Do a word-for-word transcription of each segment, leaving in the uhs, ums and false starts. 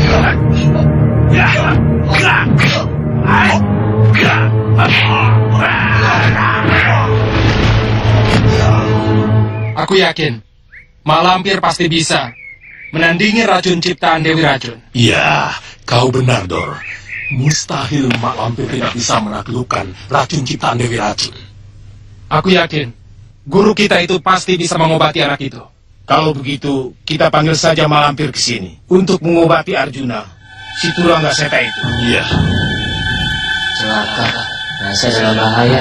Aku yakin Mak Lampir pasti bisa menandingi racun ciptaan Dewi Racun. Iya, kau benar, Dor. Mustahil Mak Lampir tidak bisa menaklukkan racun ciptaan Dewi Racun. Aku yakin guru kita itu pasti bisa mengobati anak itu. Kalau begitu, kita panggil saja Mak Lampir ke sini untuk mengobati Arjuna, si Turangga Seta itu. Iya. Celaka, rasa dalam bahaya.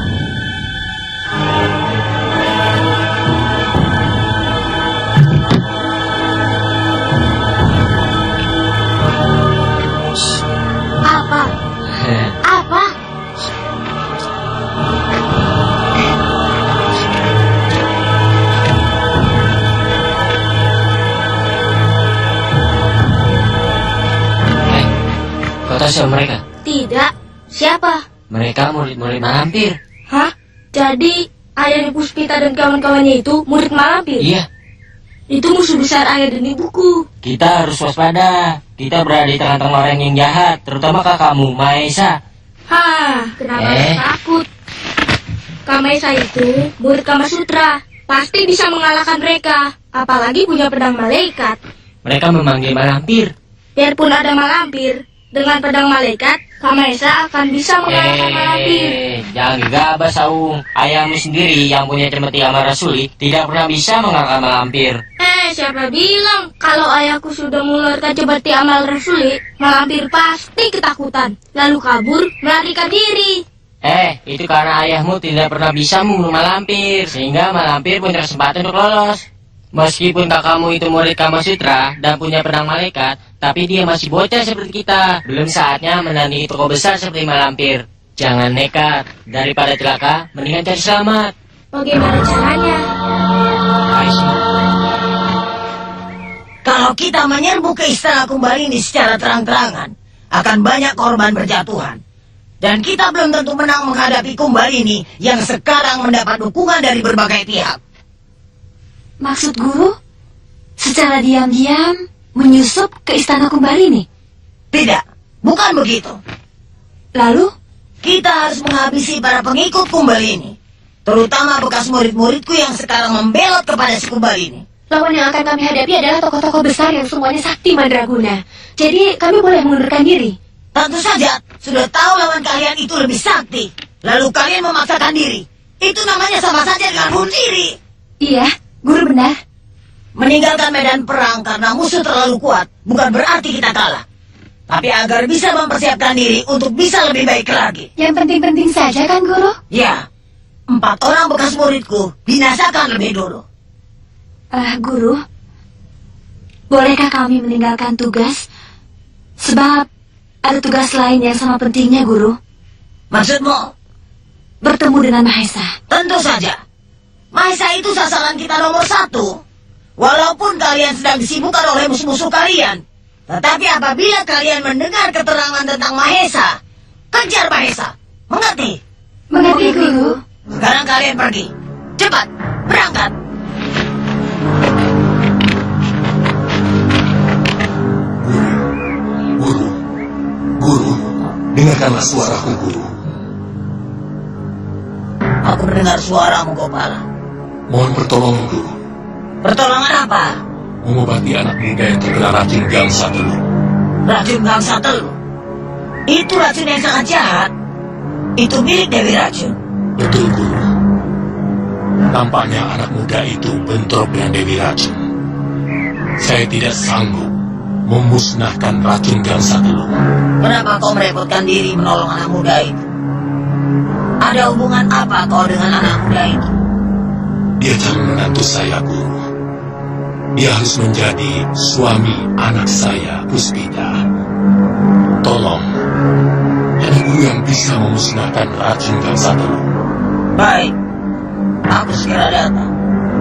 Apa? Apa? Hei, kau tahu siapa mereka? Tidak. Siapa? Mereka murid-murid Mak Lampir. Hah? Jadi Ayah Puspita dan kawan-kawannya itu murid Mak Lampir? Iya. Itu musuh besar Ayah dan Ibuku. Kita harus waspada. Kita berada di tengah-tengah orang yang jahat, terutama kakakmu, Mahesa. Hah, kenapa Eh? takut? Kamesa itu murid Kama Sutra. Pasti bisa mengalahkan mereka. Apalagi punya pedang malaikat. Mereka memanggil Mak Lampir. Biarpun ada Mak Lampir, dengan pedang malaikat, Kamesa akan bisa mengalahkan Mak Lampir. Eh, jangan gegabah, Saung. Ayahmu sendiri yang punya cemeti amarah sulit tidak pernah bisa mengalahkan Mak Lampir. Eh, siapa bilang kalau ayahku sudah mengeluarkan cemeti amal rasuli, Mak Lampir pasti ketakutan, lalu kabur melarikan diri. Eh, itu karena ayahmu tidak pernah bisa membunuh Mak Lampir, sehingga Mak Lampir punya kesempatan untuk lolos. Meskipun kakakmu itu murid Kama Sutra dan punya pedang malaikat, tapi dia masih bocah seperti kita. Belum saatnya menandingi tokoh besar seperti Mak Lampir. Jangan nekat, daripada celaka, mendingan cari selamat. Bagaimana caranya? Aisyah. Kalau kita menyerbu ke istana Kumbarini secara terang-terangan, akan banyak korban berjatuhan. Dan kita belum tentu menang menghadapi Kumbarini yang sekarang mendapat dukungan dari berbagai pihak. Maksud guru, secara diam-diam menyusup ke istana Kumbarini? Tidak, bukan begitu. Lalu? Kita harus menghabisi para pengikut Kumbarini, terutama bekas murid-muridku yang sekarang membelot kepada si Kumbarini. Lawan yang akan kami hadapi adalah tokoh-tokoh besar yang semuanya sakti mandraguna. Jadi kami boleh mengundurkan diri. Tentu saja, sudah tahu lawan kalian itu lebih sakti, lalu kalian memaksakan diri. Itu namanya sama saja dengan bunuh diri. Iya, guru benar. Meninggalkan medan perang karena musuh terlalu kuat bukan berarti kita kalah. Tapi agar bisa mempersiapkan diri untuk bisa lebih baik lagi. Yang penting-penting saja kan, guru? Ya, empat orang bekas muridku binasakan lebih dulu. Ah, uh, guru, bolehkah kami meninggalkan tugas? Sebab ada tugas lain yang sama pentingnya, guru. Maksudmu? Bertemu dengan Mahesa. Tentu saja. Mahesa itu sasaran kita nomor satu. Walaupun kalian sedang disibukkan oleh musuh-musuh kalian. Tetapi apabila kalian mendengar keterangan tentang Mahesa, kejar Mahesa. Mengerti? Mengerti, guru. Sekarang kalian pergi. Cepat, berangkat. Guru, guru, dengarkanlah suaraku, guru. Aku mendengar suaramu, Gopala. Mohon pertolongan, guru. Pertolongan apa? Mengobati anak muda yang terkena racun gangsa telur. Racun gangsa telur? Itu racun yang sangat jahat. Itu milik Dewi Racun. Betul, guru. Tampaknya anak muda itu bentrok dengan Dewi Racun. Saya tidak sanggup memusnahkan racun gangsa telur. Kenapa kau merepotkan diri menolong anak muda itu? Ada hubungan apa kau dengan anak muda itu? Dia calon menantu saya, guru. Dia harus menjadi suami anak saya, Puspita. Tolong, hanya guru yang bisa memusnahkan racun gangsa telur. Baik, aku segera datang.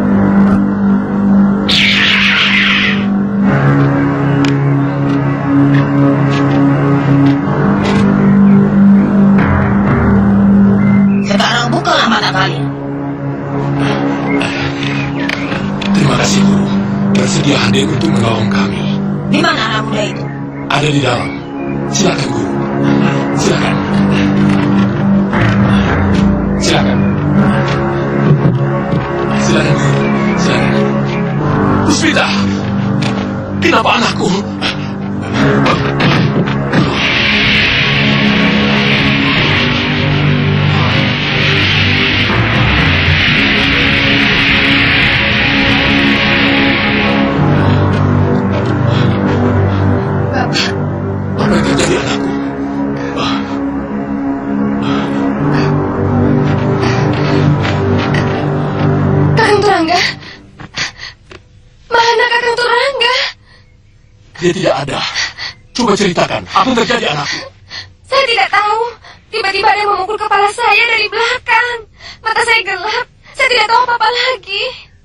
Sekarang bukalah mata kalian. Terima kasih, guru. Bersedia hadir untuk menolong kami. Di mana anak muda itu? Ada di dalam. Silakan, Guru. Silakan. Silakan. Silakan, Guru. Silakan. Puspita, kenapa anakku? Apa yang terjadi, anakku? Kakang Turangga, mana Kakang Turangga? Dia tidak ada. Coba ceritakan, apa yang terjadi, anakku? Saya tidak tahu. Tiba-tiba ada yang memukul kepala saya dari belakang. Mata saya gelap. Saya tidak tahu apa-apa lagi.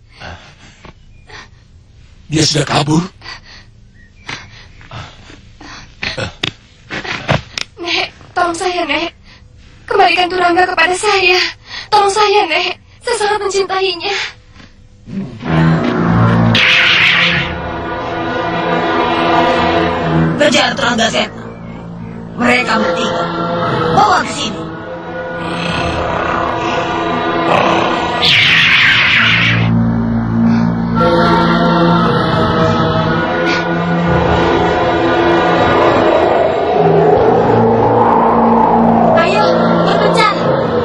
Dia sudah kabur? Nek, tolong saya, Nek. Kembalikan Turangga kepada saya. Tolong saya, Nek. Saya sangat mencintainya. Kejar Turangga Seta. Mereka bertiga. Bawa ke sini. Ayo, berpencar.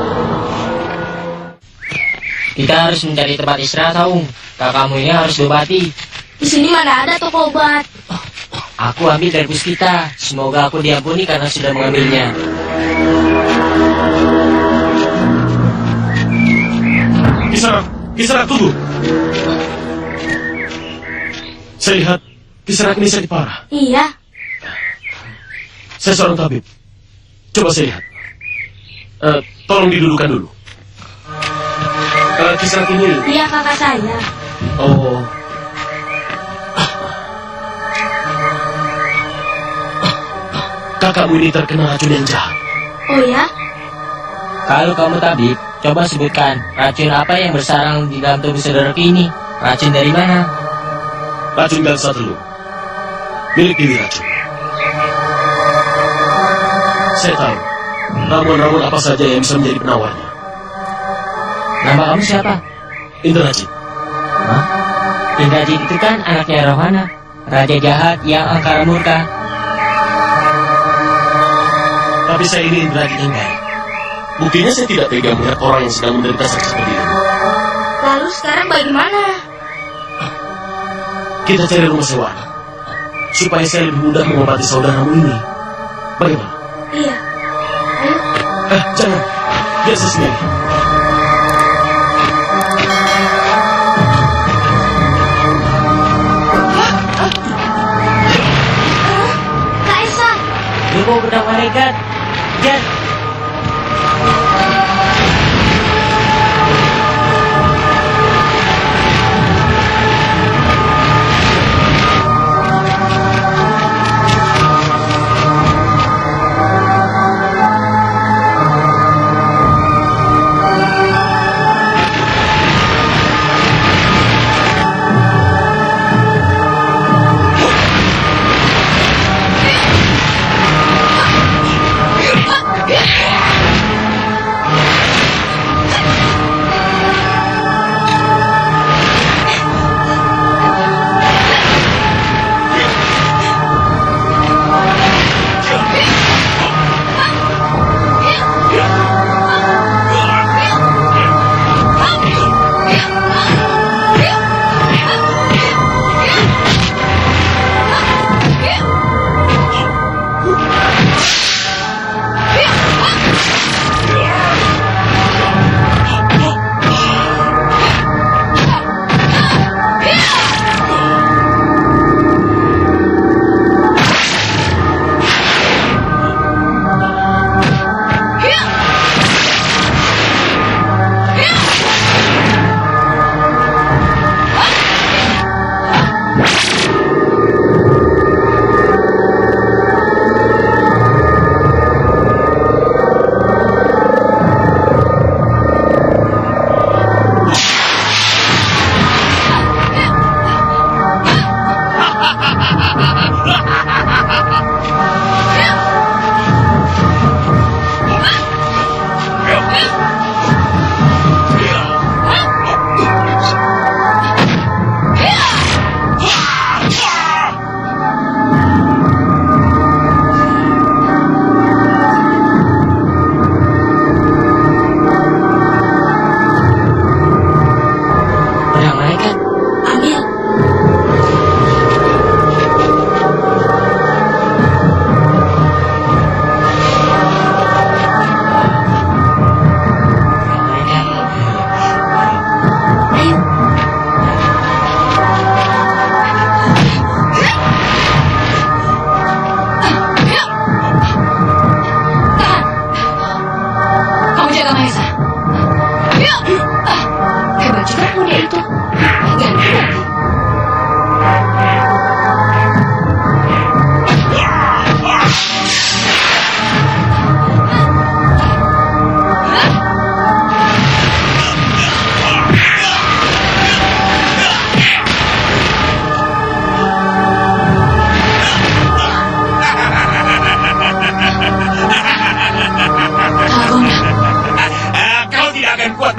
Kita harus mencari tempat istirahat, Saung. Kakakmu ini harus diobati. Di sini mana ada toko obat? Aku ambil dari Puspita. Semoga aku diampuni karena sudah mengambilnya. Kisanak, Kisanak, tunggu. Saya lihat Kisanak ini sakit parah. Iya. Saya seorang tabib. Coba saya lihat. Eh, tolong didudukan dulu. Eh, Kisanak ini. Iya, kakak saya. Oh. Kakakmu ini terkena racun yang jahat. Oh ya? Kalau kamu tabib, coba sebutkan racun apa yang bersarang di dalam tubuh saudaraku ini. Racun dari mana? Racun Galsa Teluk. Milik Dewi Racun. Saya tahu ramuan-ramuan apa saja yang bisa menjadi penawarnya. Nama kamu siapa? Indrajit. Hah? Indrajit itu kan anaknya Rohana, raja jahat yang angkara murka. Tapi saya ini Indrajit yang baik. Buktinya saya tidak tega melihat orang yang sedang menderita sakit seperti ini. Lalu sekarang bagaimana? Kita cari rumah sewa supaya saya lebih mudah mengobati saudaramu ini. Bagaimana? Iya. Ayo. Eh, jangan. Biar saya sendiri. Kak Esa. Dia mau pedang malaikat. Jan. Kak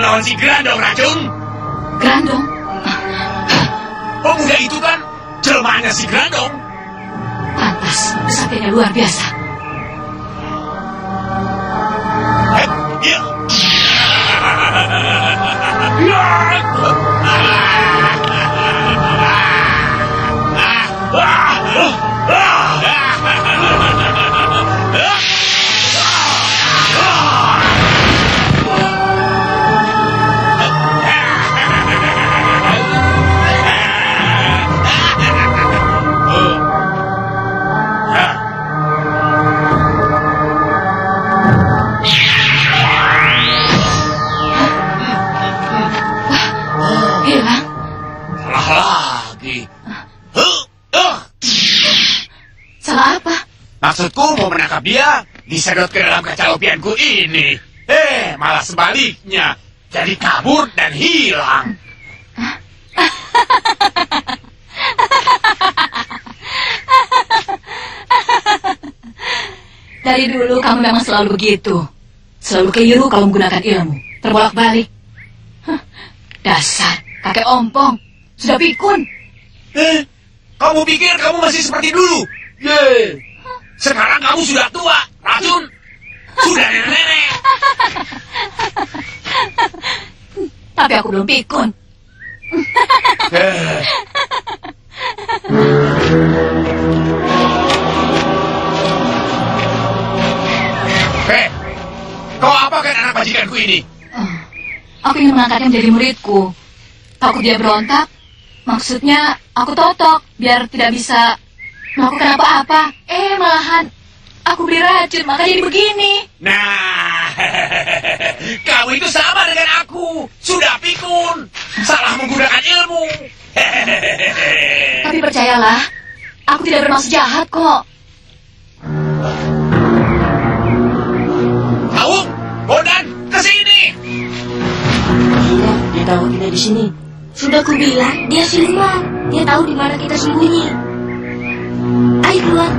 melawan si Grandong, Racun? Grandong? Pemuda itu kan jelmaannya si Grandong. Pantas, kesaktiannya luar biasa. Eh, ya. Maksudku mau menangkap dia, disedot ke dalam kaca opianku ini. Eh, malah sebaliknya. Jadi kabur dan hilang. Dari dulu kamu memang selalu begitu. Selalu keliru kalau menggunakan ilmu. Terbolak-balik. Dasar, kakek ompong. Sudah pikun. Eh, kamu pikir kamu masih seperti dulu? Yeay. Sekarang kamu sudah tua, Racun. Sudah nenek-nenek. Tapi aku belum pikun. Hei, kau apakan anak majikanku ini? Uh, aku ingin mengangkatnya menjadi muridku. Takut dia berontak. Maksudnya, aku totok biar tidak bisa melakukan apa-apa. Eh, malahan aku beri racun, makanya jadi begini. Nah, kamu itu sama dengan aku. Sudah pikun. Salah menggunakan ilmu. Tapi percayalah, aku tidak bermaksud jahat kok. Tahu? Bondan, ke sini. Iya, dia tahu kita di sini. Sudah kubilang, dia siluman. Dia tahu di mana kita sembunyi. Ayo keluar.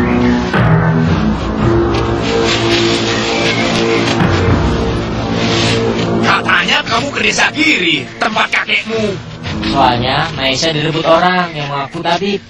Katanya kamu ke desa Giri, tempat kakekmu. Soalnya Maisa direbut orang yang mengaku tabib.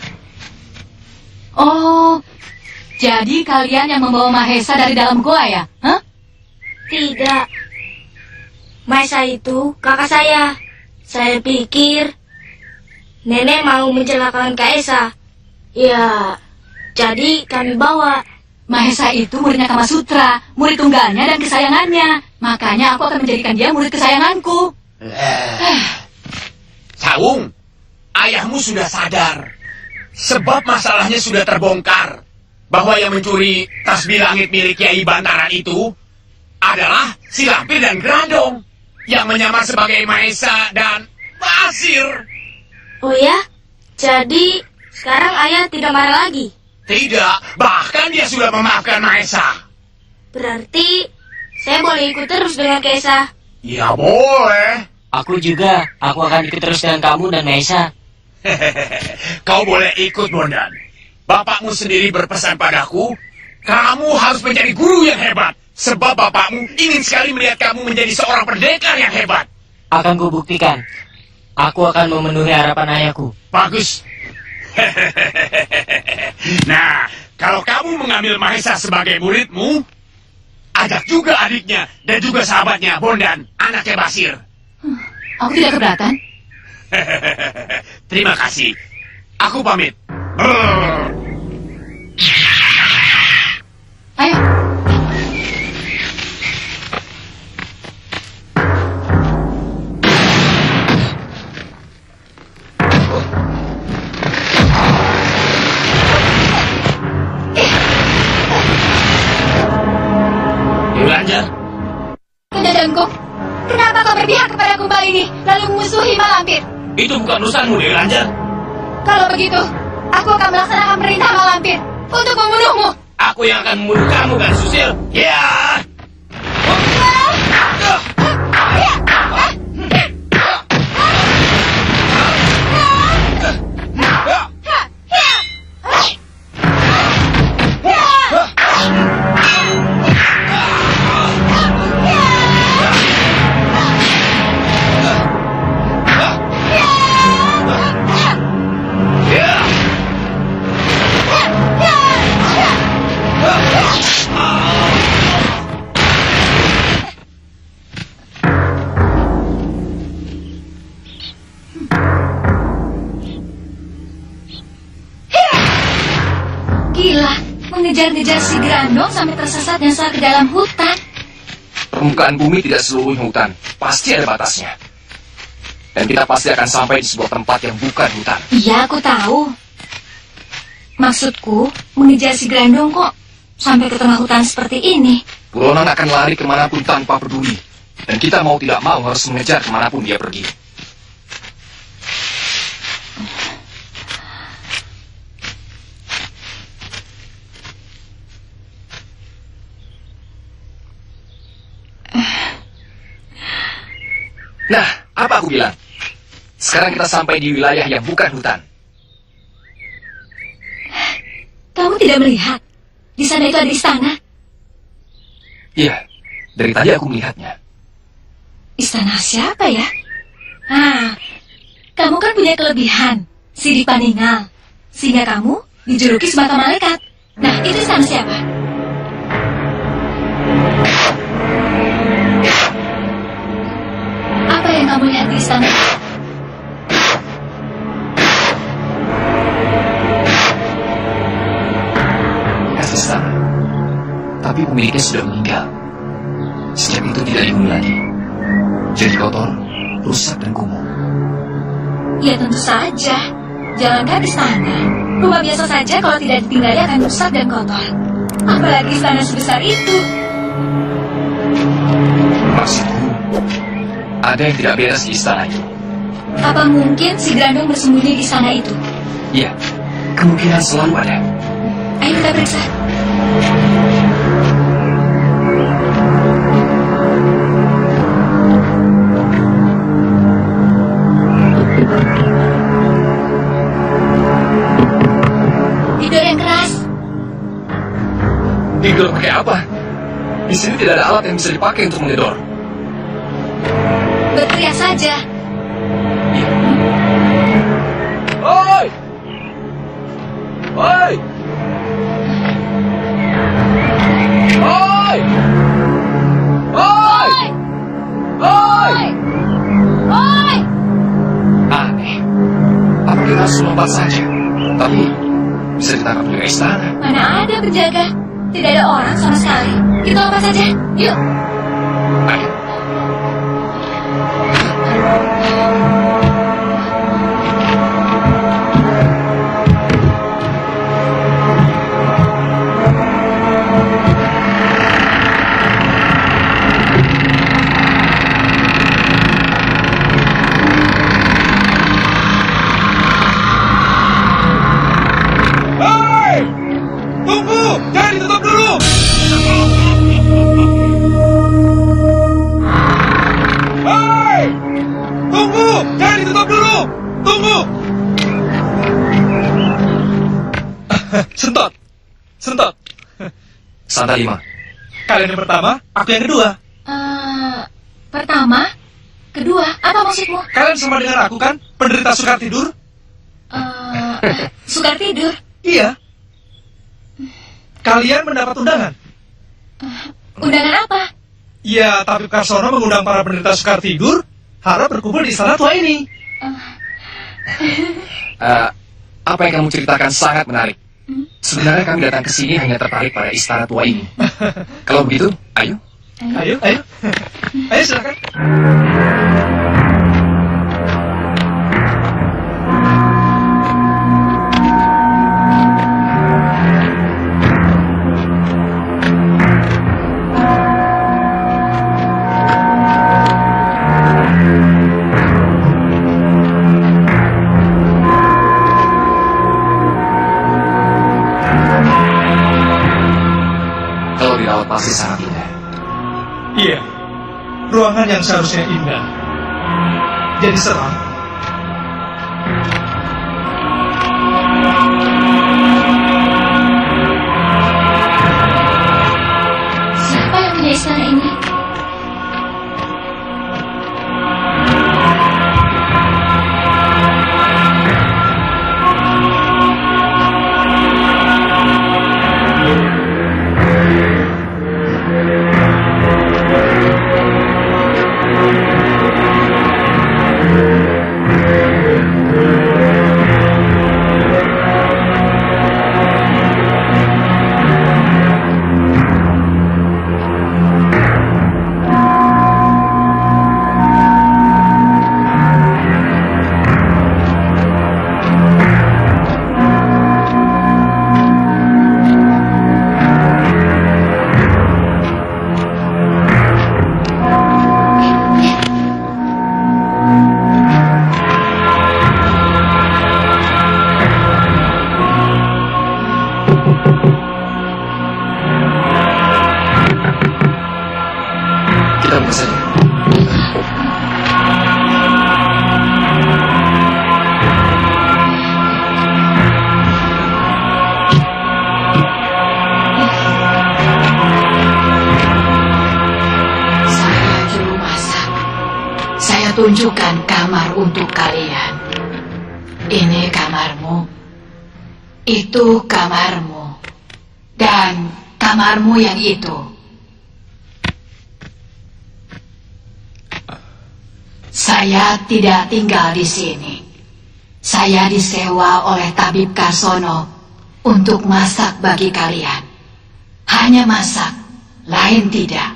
Oh, jadi kalian yang membawa Mahesa dari dalam goa ya? Hah? Tidak. Maisa itu kakak saya. Saya pikir nenek mau mencelakakan Kak Esa. Ya, jadi kami bawa. Mahesa itu muridnya Kamasutra, murid tunggalnya dan kesayangannya. Makanya aku akan menjadikan dia murid kesayanganku. Eh. Saung, ayahmu sudah sadar. Sebab masalahnya sudah terbongkar. Bahwa yang mencuri tasbih langit milik Kiai Bantaran itu adalah si Lampir dan Grandong. Yang menyamar sebagai Mahesa dan Basir. Oh ya? Jadi sekarang ayah tidak marah lagi? Tidak, bahkan dia sudah memaafkan Mahesa. Berarti saya boleh ikut terus dengan Kaisa? Ya boleh. Aku juga, aku akan ikut terus dengan kamu dan Mahesa. Kau boleh ikut, Bondan. Bapakmu sendiri berpesan padaku, kamu harus menjadi guru yang hebat. Sebab bapakmu ingin sekali melihat kamu menjadi seorang pendekar yang hebat. Akan kubuktikan. Aku akan memenuhi harapan ayahku. Bagus. Nah, kalau kamu mengambil Mahesa sebagai muridmu, ajak juga adiknya dan juga sahabatnya, Bondan, anaknya Basir. Hmm, aku tidak keberatan. Terima kasih. Aku pamit. Ayo. Kejadianku, kenapa kau berpihak kepada kumbal ini lalu memusuhi Malampir? Itu bukan urusanmu, Dewi Lanjar. Kalau begitu, aku akan melaksanakan perintah Malampir untuk membunuhmu. Aku yang akan membunuh kamu, kan Susil? Ya. Gila, mengejar-ngejar si Grandong sampai tersesat nyasar ke dalam hutan. Permukaan bumi tidak seluruhnya hutan. Pasti ada batasnya. Dan kita pasti akan sampai di sebuah tempat yang bukan hutan. Iya, aku tahu. Maksudku, mengejar si Grandong kok sampai ke tengah hutan seperti ini. Buronan akan lari kemanapun tanpa peduli. Dan kita mau tidak mau harus mengejar kemanapun dia pergi. Nah, apa aku bilang? Sekarang kita sampai di wilayah yang bukan hutan. Kamu tidak melihat? Di sana itu ada istana. Iya, dari tadi aku melihatnya. Istana siapa ya? Ah, kamu kan punya kelebihan, Sidi Paningal. Sehingga kamu dijuluki semata malaikat. Nah, itu istana siapa? Apa yang kamu lihat di istana? Bekas istana. Tapi pemiliknya sudah meninggal. Sejak itu tidak dihuni lagi. Jadi kotor, rusak dan kumuh. Ya tentu saja. Jangankan istana, rumah biasa saja kalau tidak ditinggali akan rusak dan kotor. Apalagi istana sebesar itu. Maksudku, ada yang tidak beres di istana itu. Apa mungkin si Grandong bersembunyi di istana itu? Iya, kemungkinan selalu ada. Ayo kita periksa. Tidur yang keras. Tidur pakai apa? Di sini tidak ada alat yang bisa dipakai untuk menggedor. Berteriak saja. Iya. Oi! Oi! Oi! Oi! Oi! Oi! Aneh. Apa kita harus lompat saja? Tapi bisa ditangkap penjaga istana. Mana ada penjaga? Tidak ada orang sama sekali. Kita lompat saja. Yuk. Ayo. Sentot, sentot. Santai lima. Kalian yang pertama, aku yang kedua. Uh, pertama, kedua, apa maksudmu? Kalian sama dengan aku kan, penderita sukar tidur? Uh, sukar tidur? Iya. Kalian mendapat undangan. Uh, undangan apa? Ya, Tabib Karsono mengundang para penderita sukar tidur, harap berkumpul di istana tua ini. Uh. Uh, apa yang kamu ceritakan sangat menarik. Sebenarnya kami datang ke sini hanya tertarik pada istana tua ini. Kalau begitu, ayo. Ayo, ayo. Ayo, silakan. Pasti sangat indah. Iya, ruangan yang seharusnya indah jadi seram. Siapa yang punya istana ini? Thank you. Kita buka saja. Tunjukkan kamar untuk kalian. Ini kamarmu, itu kamarmu, dan kamarmu yang itu. Saya tidak tinggal di sini. Saya disewa oleh Tabib Karsono untuk masak bagi kalian. Hanya masak, lain tidak.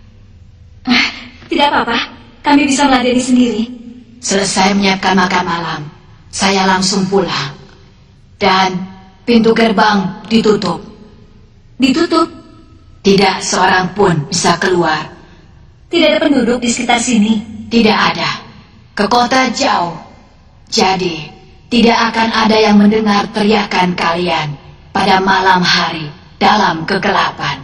Tidak apa-apa. Kami bisa meladeni sendiri. Selesai menyiapkan makan malam, saya langsung pulang. Dan pintu gerbang ditutup. Ditutup? Tidak seorang pun bisa keluar. Tidak ada penduduk di sekitar sini? Tidak ada. Ke kota jauh. Jadi, tidak akan ada yang mendengar teriakan kalian pada malam hari dalam kegelapan.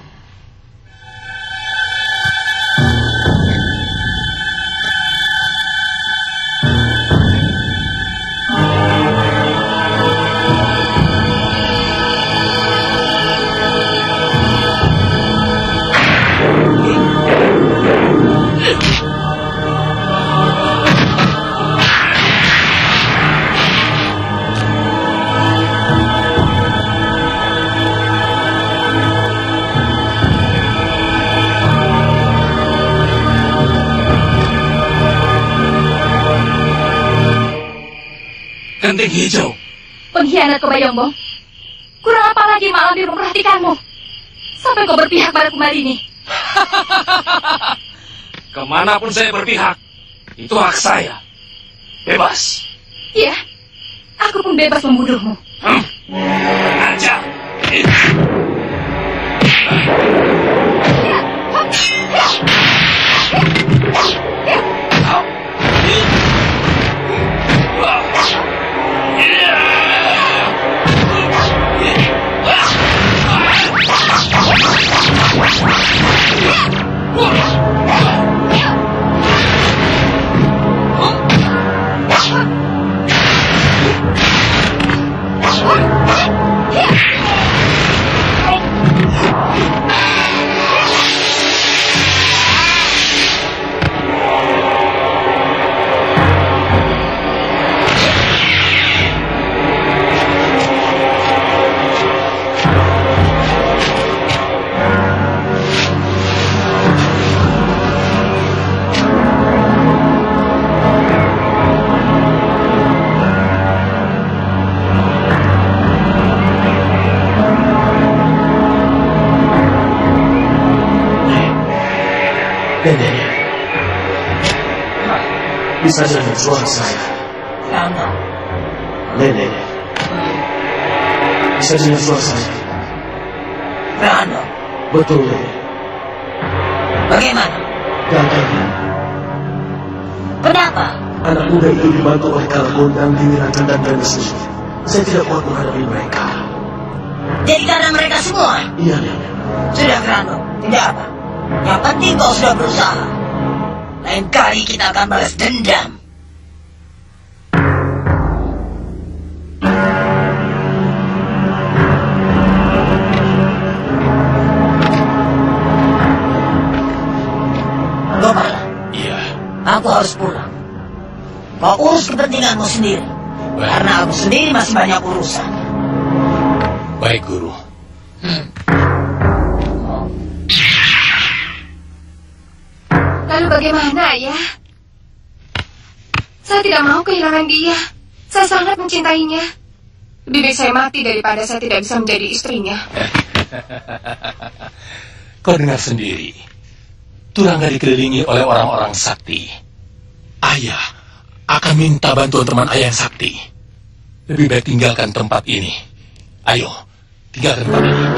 Genting hijau. Pengkhianat Kebayombong. Kurang apa lagi Mak Lampir memperhatikanmu? Sampai kau berpihak pada Kumalini. Kemanapun saya berpihak, itu hak saya. Bebas. Iya, aku pun bebas membunuhmu. Hmm. Aja. Nenek, bisa dengar suara saya? Rano. Nenek, bisa dengar suara saya? Rano. Betul, Nenek. Bagaimana? Gagalnya. Kenapa? Anak muda itu dibantu oleh Kalagon dan Dingirakan dan Ganesli. Saya tidak kuat menghadapi mereka. Jadi karena mereka semua? Iya, Nenek. Sudah, Rano. Tidak apa. Yang penting kau sudah berusaha. Lain kali kita akan balas dendam. Gopala. Iya. Aku harus pulang. Kau urus kepentinganmu sendiri. Baik. Karena aku sendiri masih banyak urusan. Baik, Guru. Hmm. Lalu bagaimana, Ayah? Saya tidak mau kehilangan dia. Saya sangat mencintainya. Lebih baik saya mati daripada saya tidak bisa menjadi istrinya. Kau dengar sendiri. Turangga dikelilingi oleh orang-orang sakti. Ayah akan minta bantuan teman ayah yang sakti. Lebih baik tinggalkan tempat ini. Ayo, tinggalkan tempat ini.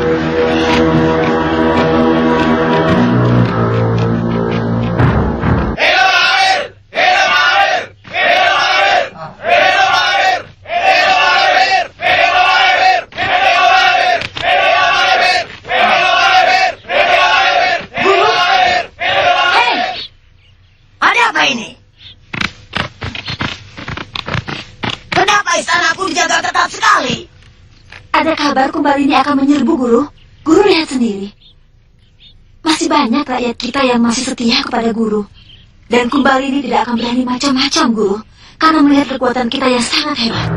kabar kumbal ini akan menyerbu, Guru? Guru lihat sendiri. Masih banyak rakyat kita yang masih setia kepada Guru. Dan kumbal ini tidak akan berani macam-macam, Guru. Karena melihat kekuatan kita yang sangat hebat.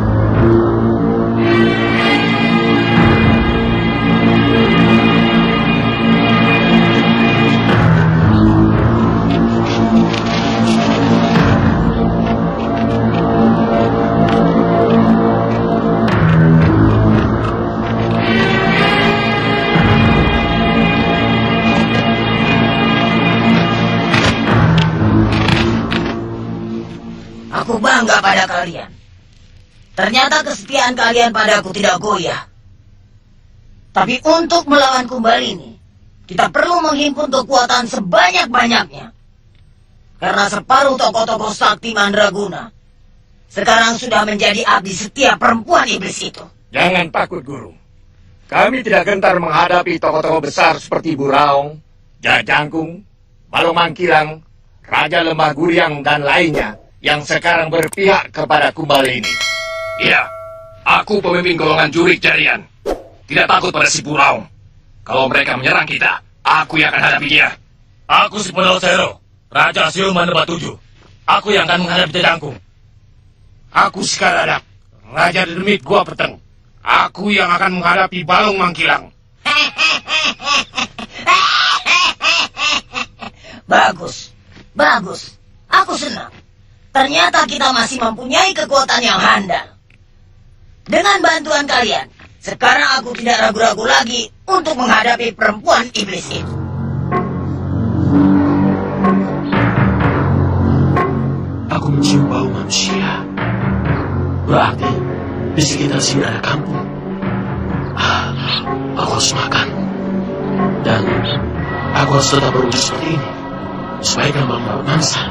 Aku bangga pada kalian. Ternyata kesetiaan kalian padaku tidak goyah. Tapi untuk melawan kumbal ini, kita perlu menghimpun kekuatan sebanyak-banyaknya. Karena separuh tokoh-tokoh sakti Mandraguna sekarang sudah menjadi abdi setia perempuan iblis itu. Jangan takut, Guru. Kami tidak gentar menghadapi tokoh-tokoh besar seperti Buraung, Jajangkung, Balong Mangkilang, Raja Lembah Guryang, dan lainnya yang sekarang berpihak kepada kumbal ini. Iya, aku pemimpin golongan jurik Jarian. Tidak takut pada si Buraung. Kalau mereka menyerang kita, aku yang akan hadapi dia. Aku si Pendal Sero, Raja Siluman Lebah Tujuh. Aku yang akan menghadapi Jajangkung. Aku si Karadak, Raja Demit Gua Peteng. Aku yang akan menghadapi Balong Mangkilang. Bagus, bagus. Aku senang. Ternyata kita masih mempunyai kekuatan yang handal. Dengan bantuan kalian, sekarang aku tidak ragu-ragu lagi untuk menghadapi perempuan iblis itu. Aku mencium bau manusia. Berarti di sekitar sini ada kampung. Ah, aku harus makan. Dan aku harus tetap berwujud seperti ini, supaya gampang melawan mangsa.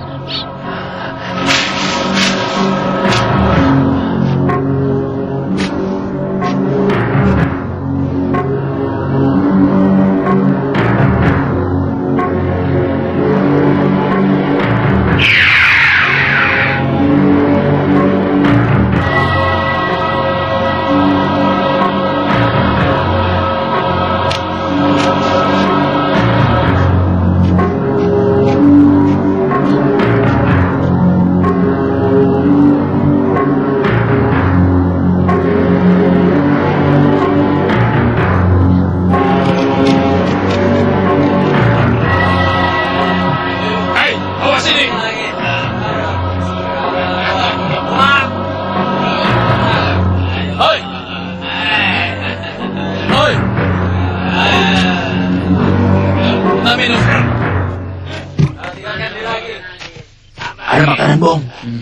Ada makanan, Bong. Hmm.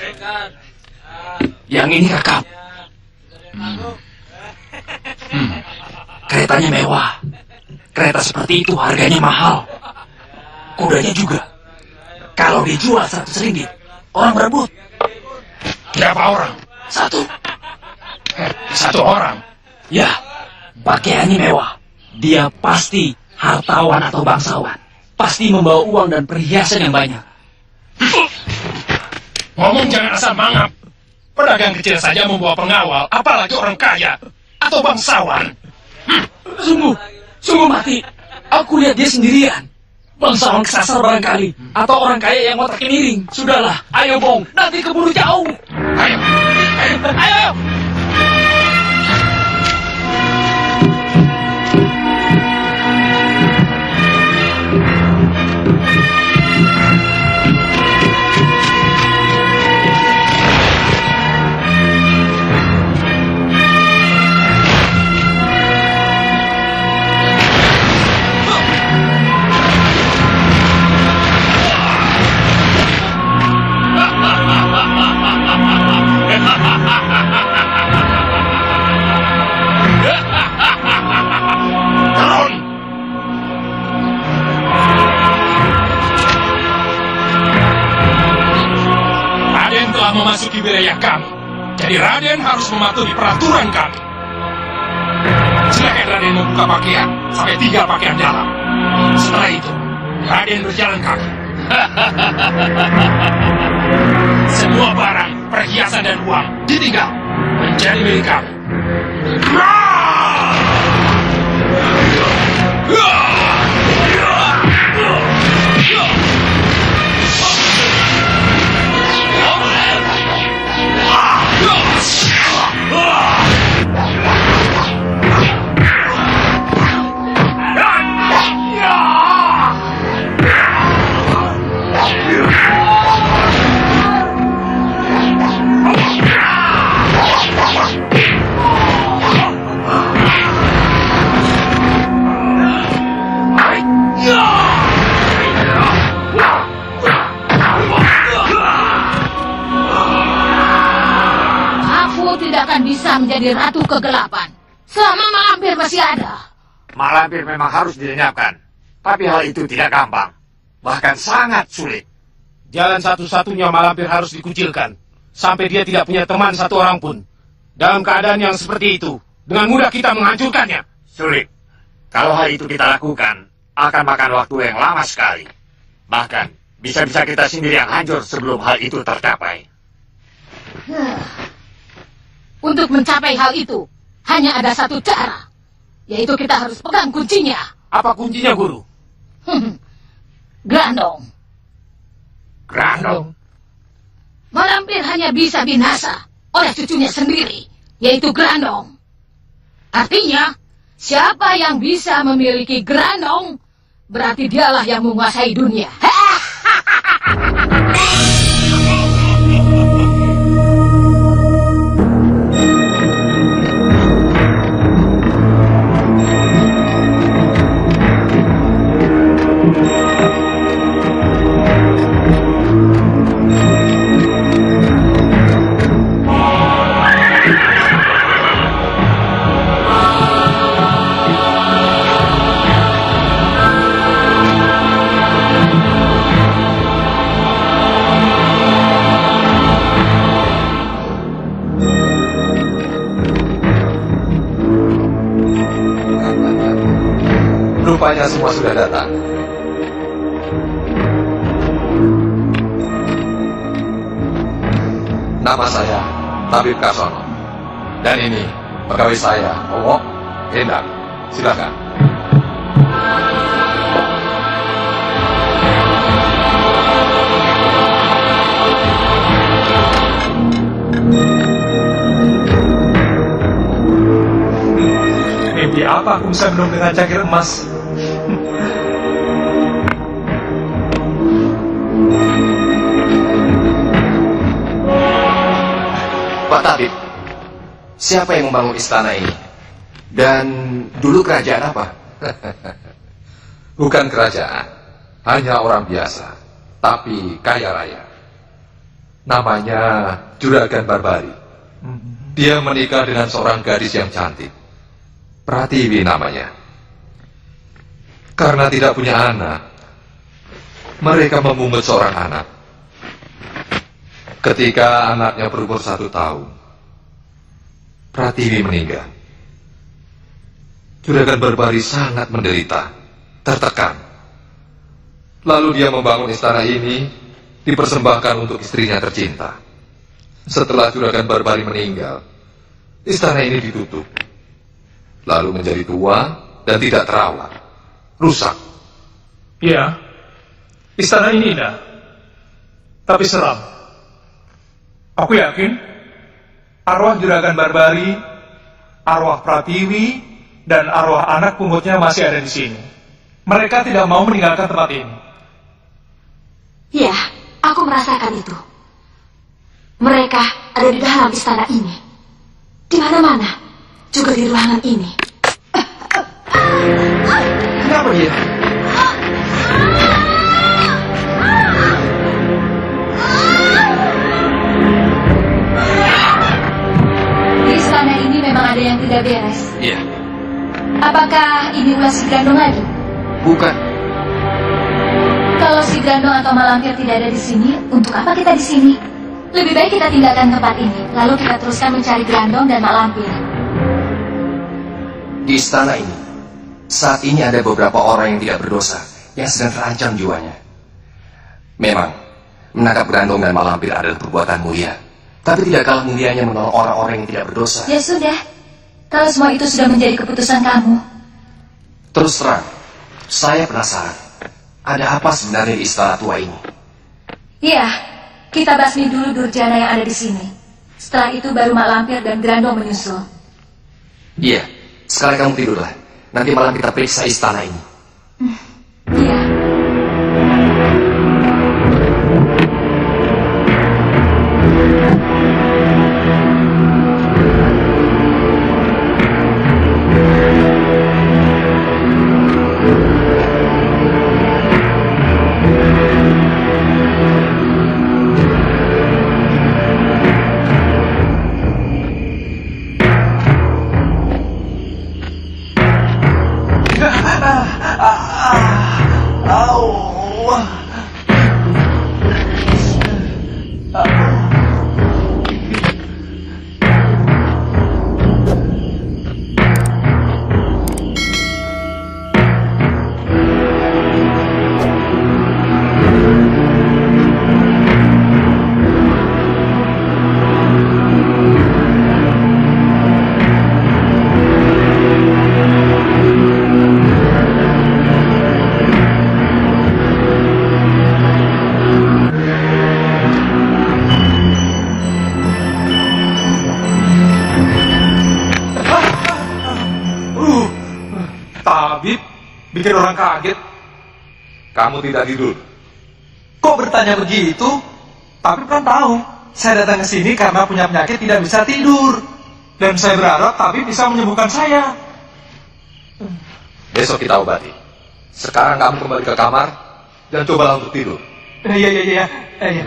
Yang ini kakap. Hmm. Hmm. Keretanya mewah. Kereta seperti itu harganya mahal. Kudanya juga. Kalau dijual seratus ringgit, orang berebut. Berapa orang? Satu. Eh, satu orang? Ya, pakaiannya mewah. Dia pasti hartawan atau bangsawan. Pasti membawa uang dan perhiasan yang banyak. Ngomong jangan asal mangap. Pedagang kecil saja membawa pengawal, apalagi orang kaya atau bangsawan. Hmm. Sungguh, sungguh mati. Aku lihat dia sendirian. Bangsawan kesasar barangkali, atau orang kaya yang otaknya miring. Sudahlah, ayo Bong, nanti keburu jauh. Ayo, ayo, ayo, ayo. Memasuki wilayah kami, jadi Raden harus mematuhi peraturan kami. Silakan Raden membuka pakaian sampai tiga pakaian dalam. Setelah itu, Raden berjalan kaki. Semua barang, perhiasan dan uang ditinggal menjadi milik kami. Menjadi ratu kegelapan selama malampir masih ada. Malampir memang harus dilenyapkan, tapi hal itu tidak gampang, bahkan sangat sulit. Jalan satu-satunya malampir harus dikucilkan sampai dia tidak punya teman satu orang pun. Dalam keadaan yang seperti itu, dengan mudah kita menghancurkannya. Sulit. Kalau hal itu kita lakukan, akan makan waktu yang lama sekali. Bahkan bisa-bisa kita sendiri yang hancur sebelum hal itu tercapai. Untuk mencapai hal itu, hanya ada satu cara, yaitu kita harus pegang kuncinya. Apa kuncinya, Guru? Grandong. Grandong? Malampir hanya bisa binasa oleh cucunya sendiri, yaitu Grandong. Artinya, siapa yang bisa memiliki Grandong, berarti dialah yang menguasai dunia. Rupanya semua sudah datang. Nama saya Tabib Karsono. Dan ini pegawai saya, Owok Endang. Silakan. Mimpi apa aku bisa minum dengan cangkir emas? Pak Tabib, siapa yang membangun istana ini? Dan dulu kerajaan apa? Bukan kerajaan, hanya orang biasa, tapi kaya raya. Namanya Juragan Barbari. Dia menikah dengan seorang gadis yang cantik. Pratiwi namanya. Karena tidak punya anak, mereka memungut seorang anak. Ketika anaknya berumur satu tahun, Pratiwi meninggal. Juragan Barbari sangat menderita, tertekan. Lalu dia membangun istana ini, dipersembahkan untuk istrinya tercinta. Setelah Juragan Barbari meninggal, istana ini ditutup. Lalu menjadi tua dan tidak terawat, rusak. Ya, istana ini indah, tapi seram. Aku yakin arwah Juragan Barbari, arwah Pratiwi, dan arwah anak pungutnya masih ada di sini. Mereka tidak mau meninggalkan tempat ini. Ya, aku merasakan itu. Mereka ada di dalam istana ini. Di mana-mana, juga di ruangan ini. Kenapa dia? Di istana ini memang ada yang tidak beres. Iya. Apakah ini ulah si Grandong lagi? Bukan. Kalau si Grandong atau Malampir tidak ada di sini, untuk apa kita di sini? Lebih baik kita tinggalkan tempat ini, lalu kita teruskan mencari Grandong dan Malampir. Di istana ini, saat ini ada beberapa orang yang tidak berdosa, yang sedang terancam jiwanya. Memang, menangkap Grandong dan Malampir adalah perbuatan mulia. Tapi tidak kalah mulianya menolong orang-orang yang tidak berdosa. Ya sudah, Kalau semua itu sudah menjadi keputusan kamu. Terus terang, saya penasaran. Ada apa sebenarnya di istana tua ini? Iya, kita basmi dulu Durjana yang ada di sini. Setelah itu baru Mak Lampir dan Grandong menyusul. Iya, sekarang kamu tidurlah. Nanti malam kita periksa istana ini. Iya. Bikin orang kaget. Kamu tidak tidur. Kok bertanya begitu? Tapi kan tahu, saya datang ke sini karena punya penyakit tidak bisa tidur. Dan saya berharap Tabib bisa menyembuhkan saya. Besok kita obati. Sekarang kamu kembali ke kamar dan cobalah untuk tidur. Iya, iya, iya. Iya.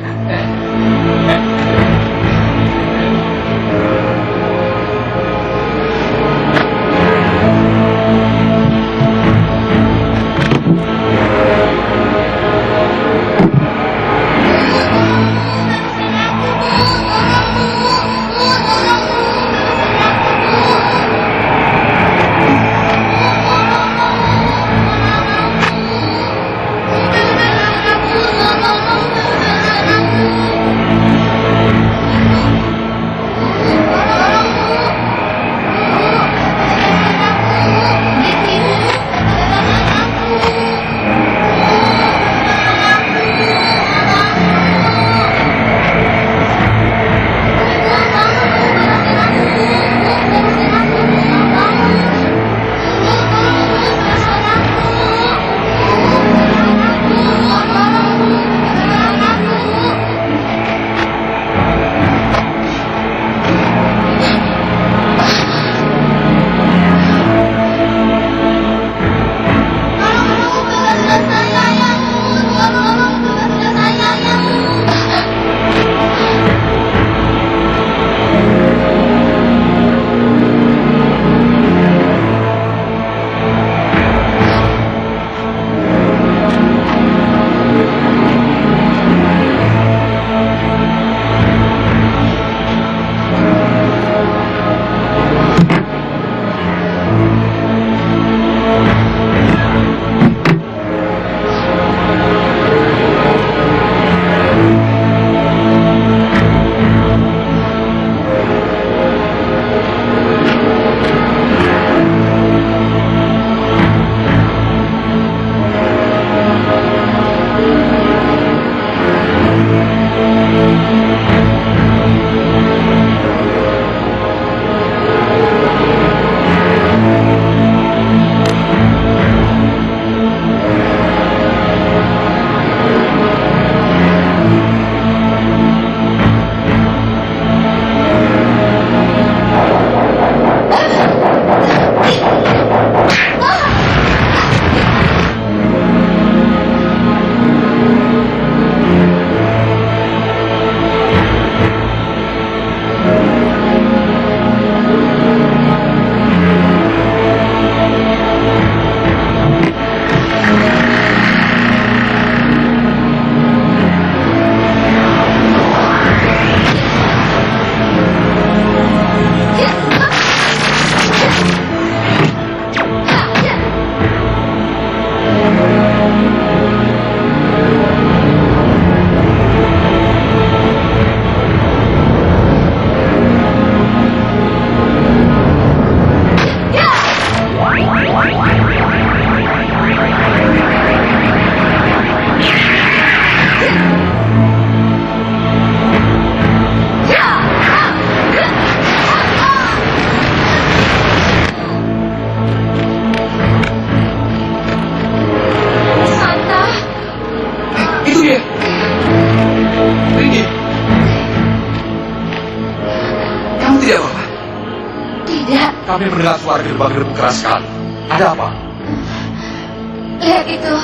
Kami mendengar suara gerbang-gerbang keras sekali. Ada apa? Lihat itu.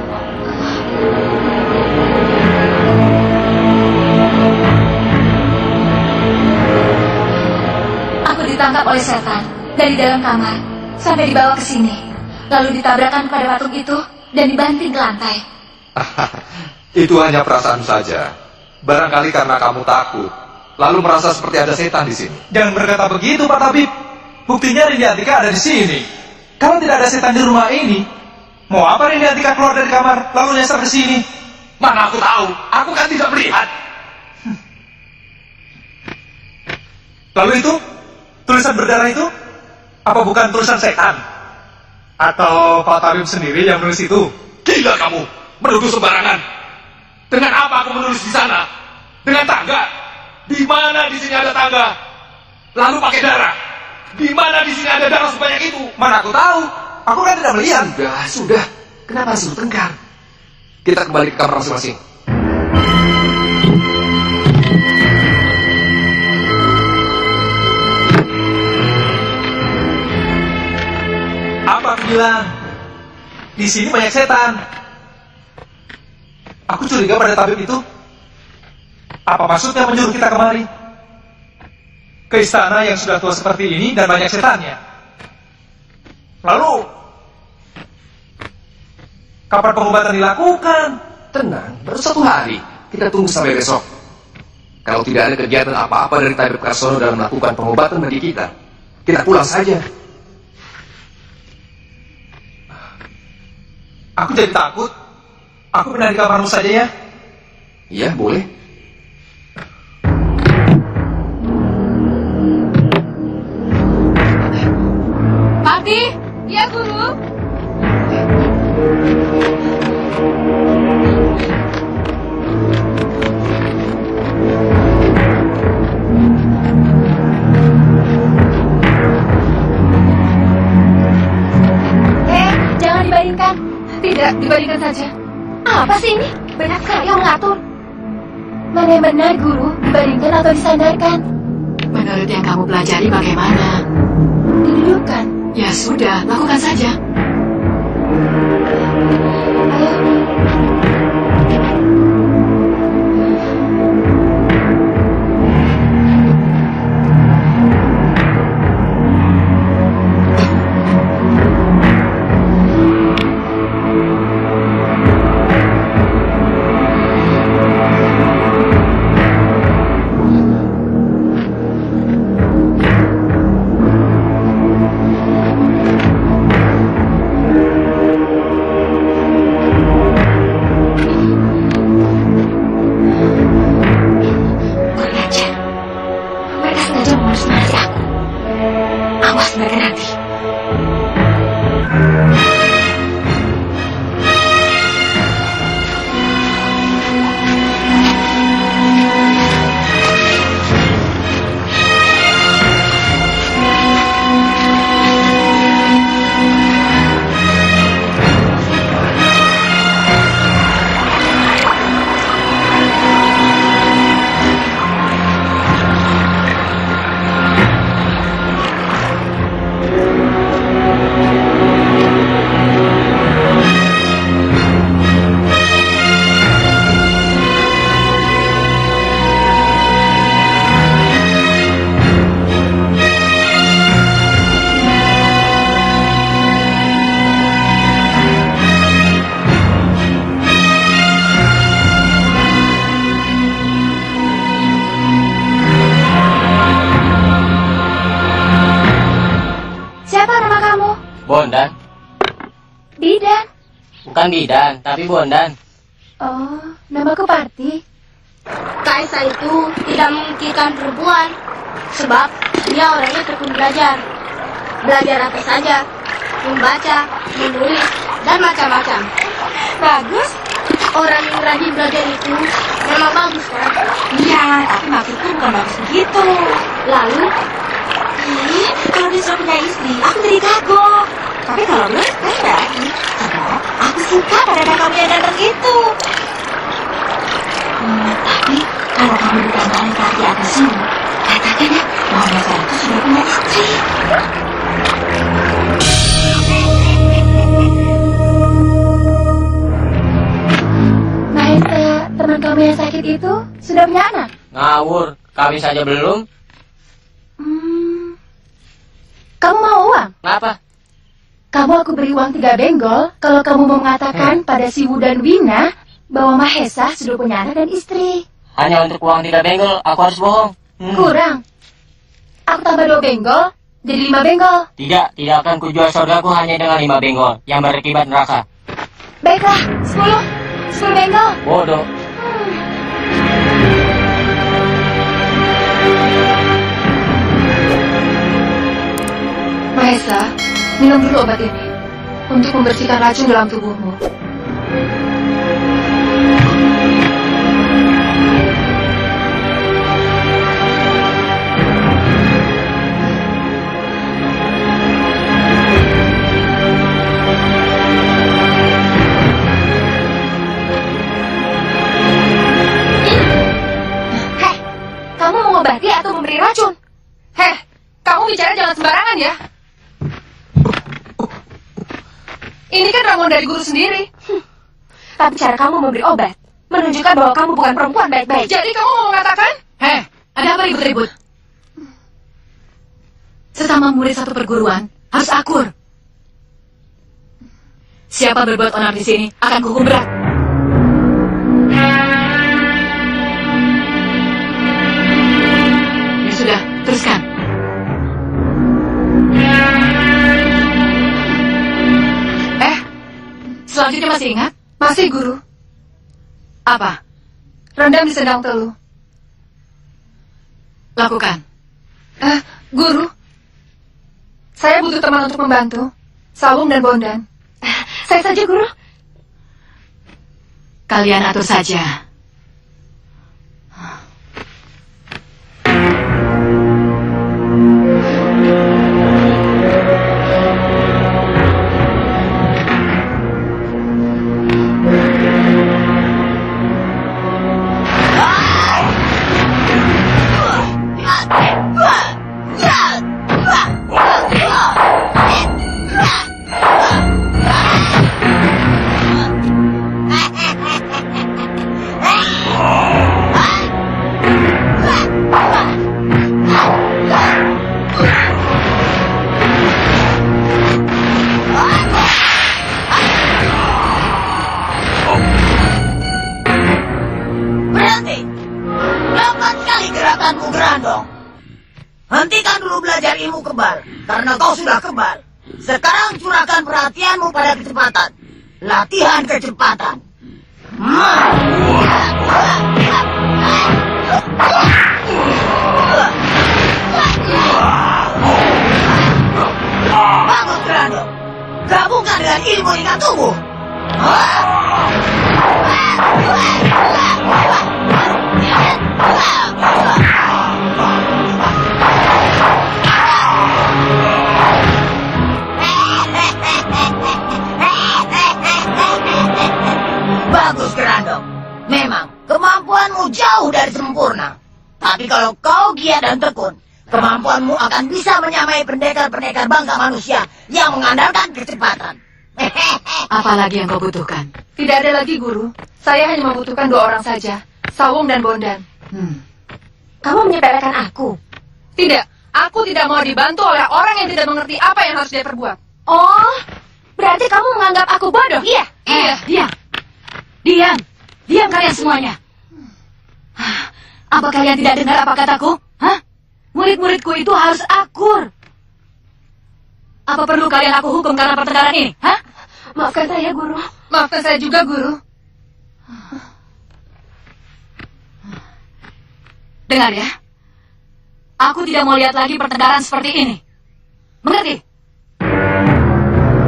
Aku ditangkap oleh setan dari dalam kamar sampai dibawa ke sini. Lalu ditabrakkan pada patung itu dan dibanting ke lantai. Itu hanya perasaan saja. Barangkali karena kamu takut, lalu merasa seperti ada setan di sini. Jangan berkata begitu, Pak Tabib. Buktinya Rindy Antika ada di sini. Kalau tidak ada setan di rumah ini, mau apa Rindy Antika keluar dari kamar lalu nyasar ke sini? Mana aku tahu? Aku kan tidak melihat. Hmm. Lalu itu, tulisan berdarah itu, apa bukan tulisan setan? Atau Pak Tabib sendiri yang menulis itu? Gila kamu, menuduh sembarangan. Dengan apa aku menulis di sana? Dengan tangga? Di mana di sini ada tangga? Lalu pakai darah? Di mana di sini ada darah sebanyak itu? Mana aku tahu? Aku kan tidak melihat. Sudah, sudah. Kenapa harus bertengkar? Kita kembali ke kamar masing-masing. Apa aku bilang? Di sini banyak setan. Aku curiga pada tabib itu. Apa maksudnya menyuruh kita kemari? Ke istana yang sudah tua seperti ini dan banyak setannya. Lalu, kapan pengobatan dilakukan? Tenang, baru satu hari. Kita tunggu sampai besok. Kalau tidak ada kegiatan apa-apa dari Tabib Karsono dalam melakukan pengobatan bagi kita, kita pulang saja. Aku jadi takut. Aku pindah di kamarmu saja ya. Iya, boleh. Pati, ya guru. Eh, jangan dibandingkan. Tidak, dibandingkan saja. Apa sih ini? Banyak sekali yang mengatur. Mana yang benar, guru? Dibandingkan atau disandarkan? Menurut yang kamu pelajari bagaimana? Didudukkan. Ya sudah, lakukan saja. Ayo. Bondan? Bidan. Bukan Bidan, tapi Bondan. Oh, namaku Parti. Kaisa itu tidak memikirkan perempuan, sebab dia orangnya tekun belajar. Belajar apa saja, membaca, menulis, dan macam-macam. Bagus. Orang yang rajin belajar itu memang bagus kan? Iya, tapi maksudku bukan bagus begitu. Lalu, ih, kalau dia sudah punya istri, aku jadi kagok. Tapi kalau belum, saya berarti. Sebab aku suka pada kamu yang ganteng itu. Hmm, tapi kalau kamu bukan orang laki atas sini, katakan ya, bahwa saya itu sudah punya istri. Mahesa, teman kamu yang sakit itu sudah punya anak? Ngawur, kami saja belum. Hmm, kamu mau uang? Kenapa? Kamu aku beri uang tiga benggol kalau kamu mau mengatakan hmm. pada Siwu dan Wina bahwa Mahesa sudah punya anak dan istri. Hanya untuk uang tiga benggol, aku harus bohong. Hmm. Kurang. Aku tambah dua benggol, jadi lima benggol. Tidak, tidak akan kujual saudaraku hanya dengan lima benggol yang berakibat neraka. Baiklah, sepuluh. Sepuluh benggol. Bodoh. Hmm. Mahesa, minum dulu obat ini untuk membersihkan racun dalam tubuhmu. Heh, kamu mau mengobati atau memberi racun? Heh, kamu bicara jangan sembarangan ya. Ini kan ramuan dari guru sendiri. Hmm. Tapi cara kamu memberi obat menunjukkan bahwa kamu bukan perempuan baik-baik. Jadi kamu mau mengatakan? Heh, ada apa ribut-ribut? Sesama murid satu perguruan harus akur. Siapa berbuat onar di sini akan kuhukum berat. Ya sudah, teruskan. Selanjutnya masih ingat? Masih, Guru. Apa? Rendam di sendang teluh. Lakukan. Eh, Guru. Saya butuh teman untuk membantu. Sawung dan Bondan. Saya saja, Guru. Kalian atur saja. Hentikan dulu belajar ilmu kebal, karena kau sudah kebal. Sekarang curahkan perhatianmu pada kecepatan. Latihan kecepatan. Bagus, Grando. Gabungkan dengan ilmu ikat tubuh. Bagus, Grando. Memang kemampuanmu jauh dari sempurna. Tapi kalau kau giat dan tekun, kemampuanmu akan bisa menyamai pendekar-pendekar bangsa manusia yang mengandalkan kecepatan. Apalagi yang kau butuhkan? Tidak ada lagi, Guru. Saya hanya membutuhkan dua orang saja, Sawung dan Bondan. Hmm. Kamu menyepelekan aku? Tidak, aku tidak mau dibantu oleh orang yang tidak mengerti apa yang harus dia perbuat. Oh, berarti kamu menganggap aku bodoh, iya? Iya. Diam. Diam. Diam kalian semuanya. Apa kalian tidak dengar apa kataku? Hah? Murid-muridku itu harus akur. Apa perlu kalian aku hukum karena pertengkaran ini? Hah? Maafkan saya, Guru. Maafkan saya juga, Guru. Dengar ya. Aku tidak mau lihat lagi pertengkaran seperti ini. Mengerti?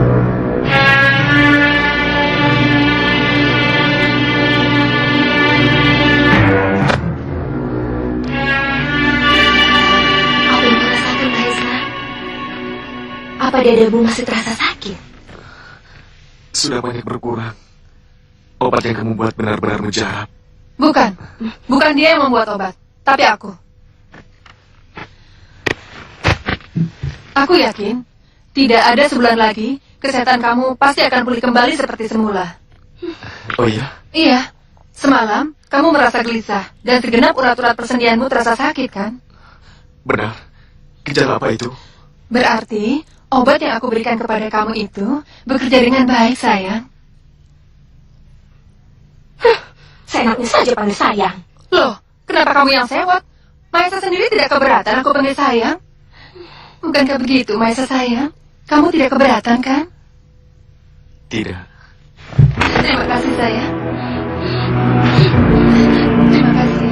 Apa di dadamu masih terasa sakit? Sudah banyak berkurang. Obat yang kamu buat benar-benar mujarab. Bukan. Bukan dia yang membuat obat, tapi aku. Aku yakin, tidak ada sebulan lagi, kesehatan kamu pasti akan pulih kembali seperti semula. Oh iya? Iya. Semalam, kamu merasa gelisah, dan segenap urat-urat persendianmu terasa sakit, kan? Benar. Gejala apa itu? Berarti, obat yang aku berikan kepada kamu itu bekerja dengan baik, sayang. Huh, seenaknya saja panggil sayang. Loh, kenapa kamu yang sewot? Maesa sendiri tidak keberatan aku panggil sayang? Bukankah begitu, Maesa sayang? Kamu tidak keberatan, kan? Tidak. Terima kasih, sayang. Terima kasih.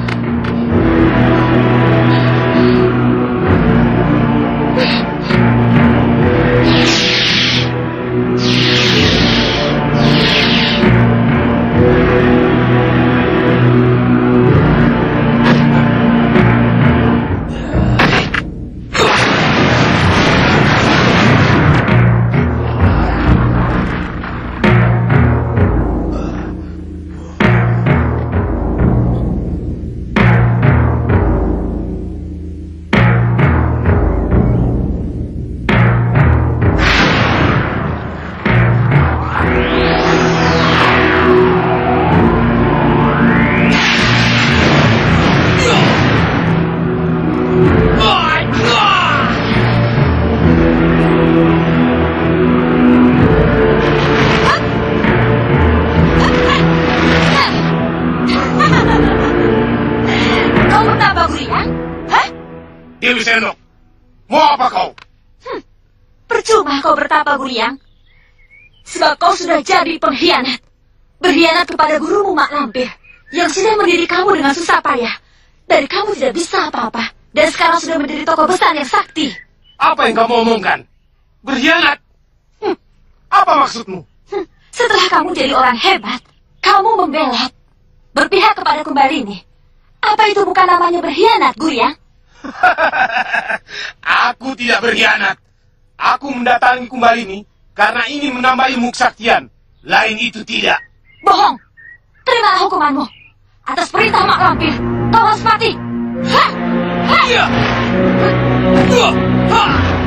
Dewi Sendok, mau apa kau? Hmm, percuma kau bertapa, Guryang. Sebab kau sudah jadi pengkhianat. Berkhianat kepada gurumu, Mak Lampir, yang sudah mendidik kamu dengan susah payah. Dari kamu tidak bisa apa-apa, dan sekarang sudah menjadi tokoh besar yang sakti. Apa yang kamu omongkan? Berkhianat? Hmm, apa maksudmu? Hmm, setelah kamu jadi orang hebat, kamu membelot, berpihak kepada Kumbarini. Apa itu bukan namanya berkhianat, Guryang? Aku tidak berkhianat. Aku mendatangi Kumbarini karena ingin menambah ilmu kesaktian. Lain itu tidak. Bohong. Terimalah hukumanmu. Atas perintah Mak Lampir, kau harus mati. Ha! Ha! Ya. Ha! Ha!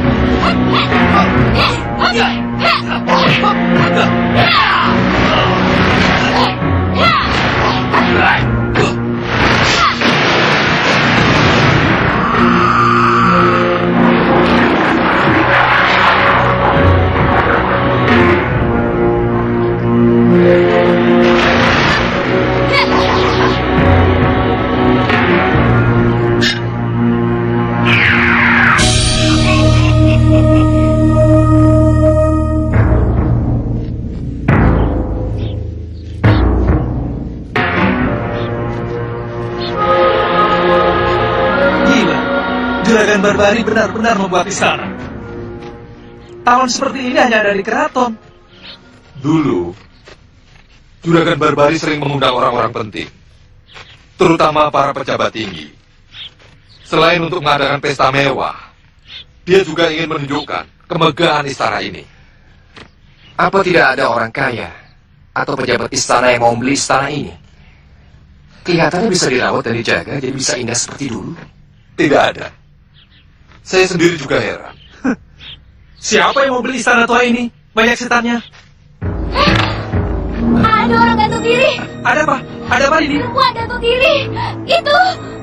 Juragan Barbari benar-benar membuat istana. Tahun seperti ini hanya ada di keraton. Dulu, Juragan Barbari sering mengundang orang-orang penting, terutama para pejabat tinggi. Selain untuk mengadakan pesta mewah, dia juga ingin menunjukkan kemegahan istana ini. Apa tidak ada orang kaya atau pejabat istana yang mau beli istana ini? Kelihatannya bisa dirawat dan dijaga jadi bisa indah seperti dulu. Tidak ada. Saya sendiri juga heran. Siapa yang mau beli istana tua ini? Banyak setannya. Eh, ada orang gantung diri. Ada apa? Ada apa ini? Perempuan gantung diri. Itu.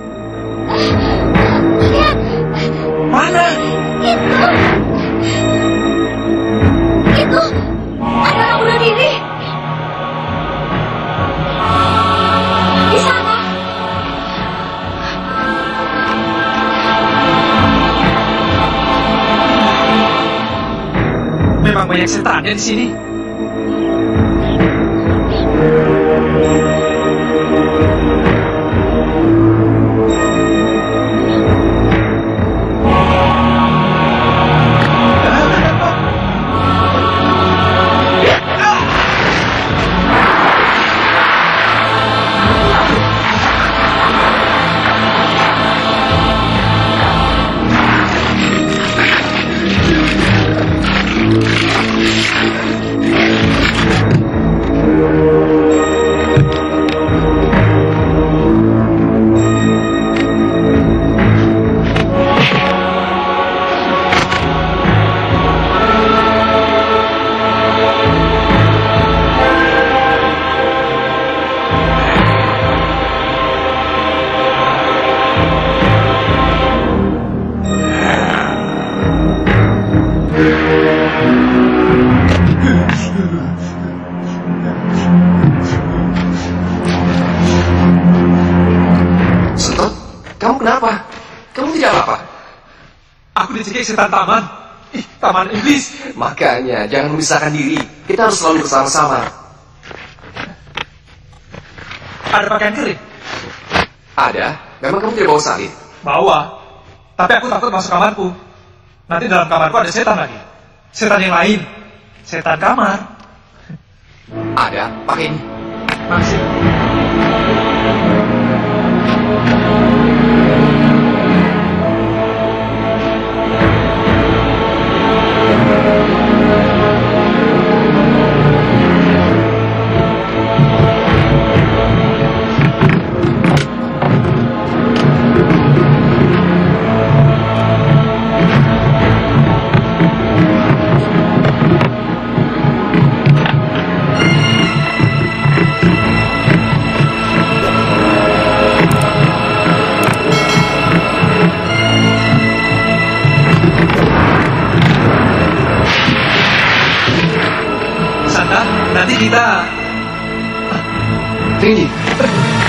Lihat. Mana? Itu. Itu. Ada orang bunuh diri. Di sana. Memang banyak setannya di sini. dicekik setan taman. Ih, taman iblis. Makanya, jangan memisahkan diri. Kita harus selalu bersama-sama. Ada pakaian kering? Ada. Memang kamu tidak bawa salin? Bawa. Tapi aku takut masuk kamarku. Nanti dalam kamarku ada setan lagi. Setan yang lain. Setan kamar. Ada. Pakai ini. Makasih. Nanti kita tinggi.